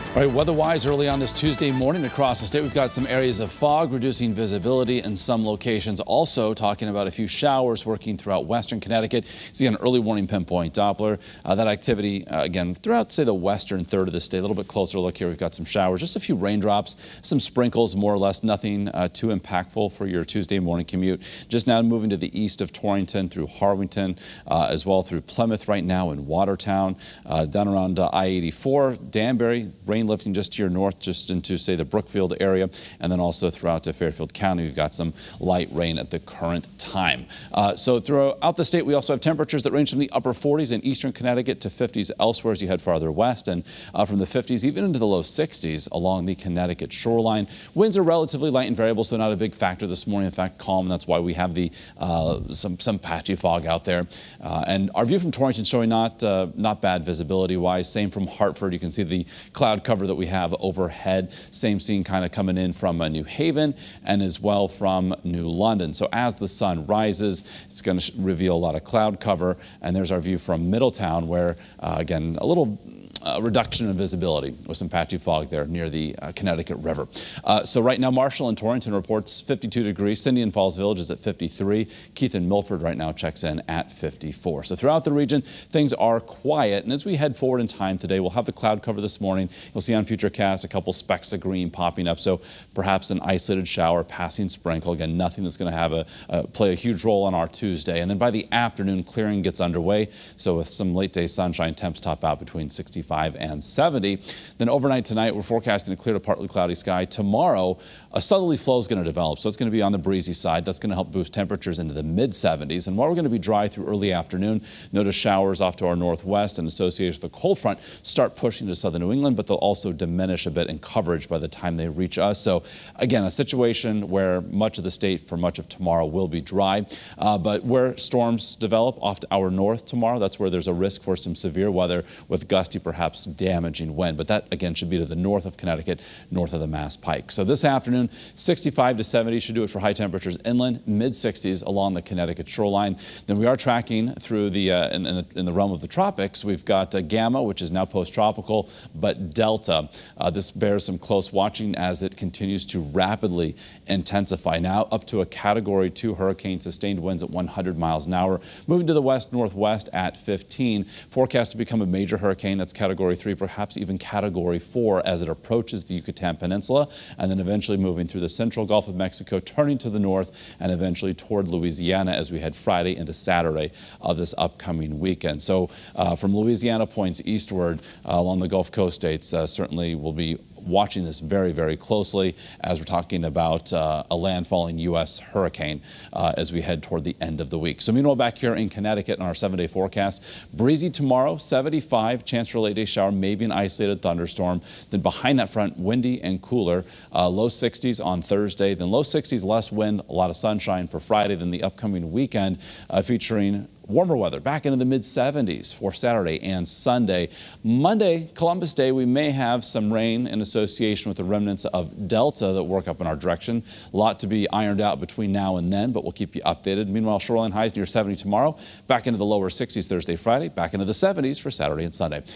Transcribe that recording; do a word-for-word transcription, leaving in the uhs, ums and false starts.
All right, weather-wise, early on this Tuesday morning across the state, we've got some areas of fog, reducing visibility in some locations. Also talking about a few showers working throughout western Connecticut. See an early warning pinpoint Doppler. Uh, that activity, uh, again, throughout, say, the western third of the state. A little bit closer look here. We've got some showers, just a few raindrops, some sprinkles, more or less. Nothing uh, too impactful for your Tuesday morning commute. Just now moving to the east of Torrington through Harwington, uh, as well through Plymouth right now in Watertown. Uh, down around uh, I eighty-four, Danbury, rain lifting just to your north, just into, say, the Brookfield area, and then also throughout to Fairfield County, we've got some light rain at the current time. Uh, so throughout the state, we also have temperatures that range from the upper forties in eastern Connecticut to fifties elsewhere as you head farther west, and uh, from the fifties even into the low sixties along the Connecticut shoreline. Winds are relatively light and variable, so not a big factor this morning. In fact, calm. And that's why we have the uh, some some patchy fog out there. Uh, and our view from Torrington showing not uh, not bad visibility-wise. Same from Hartford. You can see the cloud cover that we have overhead. Same scene kind of coming in from uh, New Haven and as well from New London. So as the sun rises, it's going to reveal a lot of cloud cover. And there's our view from Middletown, where uh, again a little Uh, reduction in visibility with some patchy fog there near the uh, Connecticut River. Uh, so right now, Marshall and Torrington reports fifty-two degrees. Cindy and Falls Village is at fifty-three. Keith and Milford right now checks in at fifty-four. So throughout the region, things are quiet. And as we head forward in time today, we'll have the cloud cover this morning. You'll see on Futurecast a couple specks of green popping up. So perhaps an isolated shower, passing sprinkle. Again, nothing that's going to have a uh, play a huge role on our Tuesday. And then by the afternoon, clearing gets underway. So with some late day sunshine, temps top out between sixty-five and seventy. Then overnight tonight, we're forecasting a clear to partly cloudy sky. Tomorrow, a southerly flow is going to develop, so it's going to be on the breezy side. That's going to help boost temperatures into the mid seventies. And while we're going to be dry through early afternoon, notice showers off to our northwest and associated with the cold front start pushing to southern New England, but they'll also diminish a bit in coverage by the time they reach us. So again, a situation where much of the state for much of tomorrow will be dry, uh, but where storms develop off to our north tomorrow, that's where there's a risk for some severe weather with gusty, perhaps damaging wind. But that again should be to the north of Connecticut, north of the Mass Pike. So this afternoon, sixty-five to seventy should do it for high temperatures inland, mid sixties along the Connecticut shoreline. Then we are tracking through the uh, in, in, the, in the realm of the tropics. We've got uh, Gamma, which is now post-tropical, but Delta. Uh, this bears some close watching as it continues to rapidly intensify. Now up to a Category two hurricane, sustained winds at one hundred miles an hour, moving to the west northwest at fifteen. Forecast to become a major hurricane. That's Category three, perhaps even Category four as it approaches the Yucatan Peninsula, and then eventually moving through the central Gulf of Mexico, turning to the north and eventually toward Louisiana as we head Friday into Saturday of this upcoming weekend. So uh, from Louisiana points eastward uh, along the Gulf Coast states, uh, certainly will be watching this very, very closely as we're talking about uh, a landfalling U S hurricane uh, as we head toward the end of the week. So meanwhile, back here in Connecticut in our seven-day forecast, breezy tomorrow, seventy-five, chance for a late-day shower, maybe an isolated thunderstorm. Then behind that front, windy and cooler, uh, low sixties on Thursday, then low sixties, less wind, a lot of sunshine for Friday, then the upcoming weekend uh, featuring warmer weather back into the mid seventies for Saturday and Sunday. Monday, Columbus Day, we may have some rain in association with the remnants of Delta that work up in our direction. A lot to be ironed out between now and then, but we'll keep you updated. Meanwhile, shoreline highs near seventy tomorrow, back into the lower sixties Thursday, Friday, back into the seventies for Saturday and Sunday.